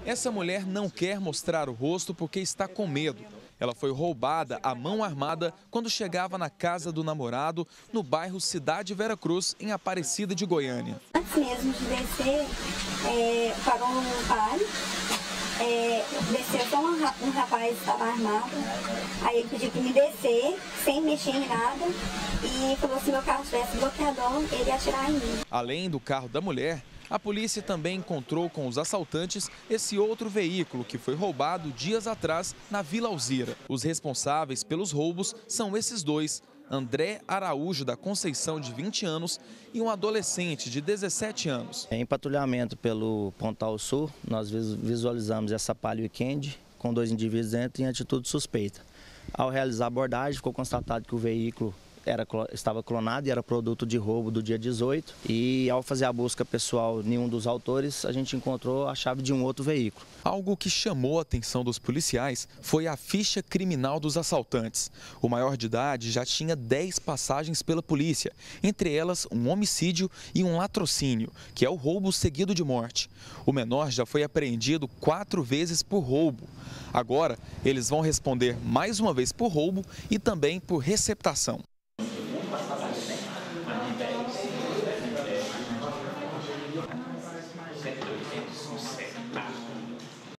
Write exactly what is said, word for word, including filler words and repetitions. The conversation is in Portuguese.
Essa mulher não quer mostrar o rosto porque está com medo. Ela foi roubada à mão armada quando chegava na casa do namorado, no bairro Cidade Vera Cruz, em Aparecida de Goiânia. Antes mesmo de descer, é, parou um pai, é, desceu só um, um rapaz que estava armado, aí ele pediu para me descer, sem mexer em nada, e falou se meu carro tivesse bloqueador, ele ia atirar em mim. Além do carro da mulher, a polícia também encontrou com os assaltantes esse outro veículo que foi roubado dias atrás na Vila Alzira. Os responsáveis pelos roubos são esses dois, André Araújo da Conceição, de vinte anos, e um adolescente de dezessete anos. Em patrulhamento pelo Pontal Sul, nós visualizamos essa Palio Weekend com dois indivíduos dentro em atitude suspeita. Ao realizar a abordagem, ficou constatado que o veículo Era, estava clonado e era produto de roubo do dia dezoito. E ao fazer a busca pessoal em um dos autores, a gente encontrou a chave de um outro veículo. Algo que chamou a atenção dos policiais foi a ficha criminal dos assaltantes. O maior de idade já tinha dez passagens pela polícia, entre elas um homicídio e um latrocínio, que é o roubo seguido de morte. O menor já foi apreendido quatro vezes por roubo. Agora, eles vão responder mais uma vez por roubo e também por receptação.